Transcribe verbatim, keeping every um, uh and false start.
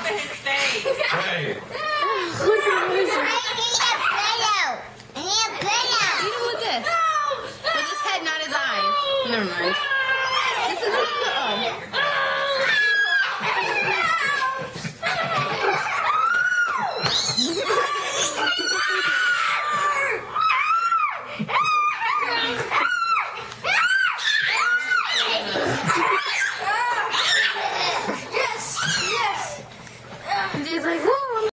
at his face. Hey. Look at this. I need a pillow. I need a pillow. Eat him with this. With his head, not his eyes. Never mind. This is oh.